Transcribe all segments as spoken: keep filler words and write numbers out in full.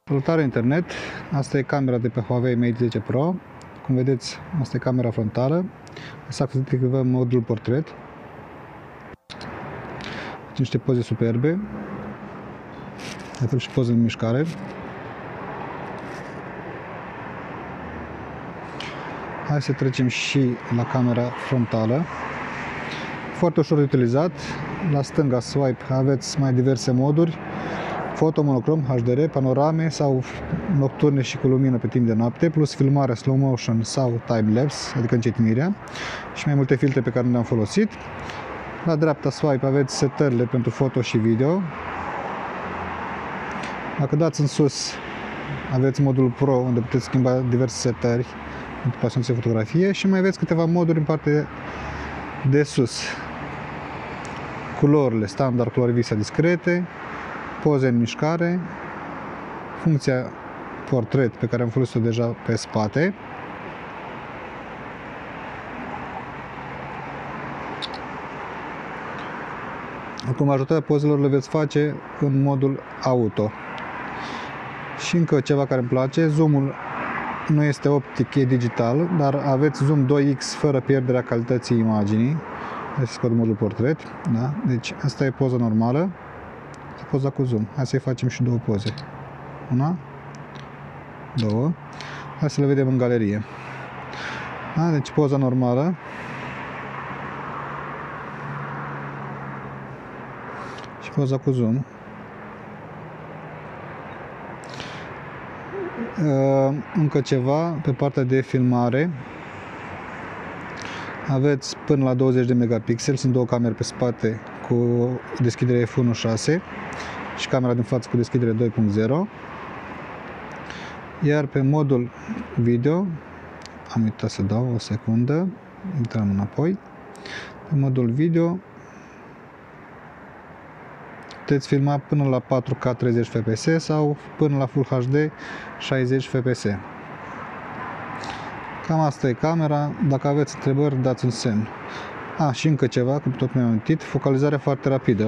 Salutare internet, asta e camera de pe Huawei Mate zece Pro. Cum vedeți, asta e camera frontală. Să activăm modul portret. Niște poze superbe. La fel și poze în mișcare. Hai să trecem și la camera frontală. Foarte ușor de utilizat. La stânga swipe aveți mai diverse moduri. Foto, monocrom, H D R, panorame sau nocturne și cu lumină pe timp de noapte, plus filmare slow motion sau time-lapse, adică încetinirea, și mai multe filtre pe care nu le-am folosit. La dreapta swipe aveți setările pentru foto și video. Dacă dați în sus, aveți modul Pro, unde puteți schimba diverse setări pentru pasionați de fotografie, și mai aveți câteva moduri în partea de sus. Culorile standard, culori visa discrete, poze în mișcare, funcția portret pe care am folosit-o deja pe spate, acum majoritatea pozelor le veți face în modul auto. Și încă ceva care îmi place, zoomul nu este optic, e digital, dar aveți zoom doi X fără pierderea calității imaginii. Hai să scot modul portret, da? Deci asta e poza normală. Poza cu zoom. Hai să-i facem și două poze. Una, două. Hai să le vedem în galerie. Da? Deci poza normală. Și poza cu zoom. Încă ceva, pe partea de filmare aveți până la douăzeci de megapixeli, sunt două camere pe spate cu deschidere F unu șase și camera din față cu deschidere doi punct zero. Iar pe modul video, am uitat să dau o secundă, intrăm înapoi. Pe modul video puteți filma până la patru K treizeci F P S sau până la Full H D șaizeci F P S. Cam asta e camera. Dacă aveți întrebări, dați un semn. A, și încă ceva, cum tot mi-am amintit, focalizarea foarte rapidă.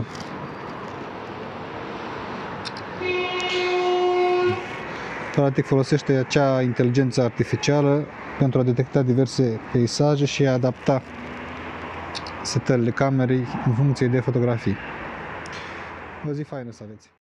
Practic folosește acea inteligență artificială pentru a detecta diverse peisaje și a adapta setările camerei în funcție de fotografii. O zi faină să aveți!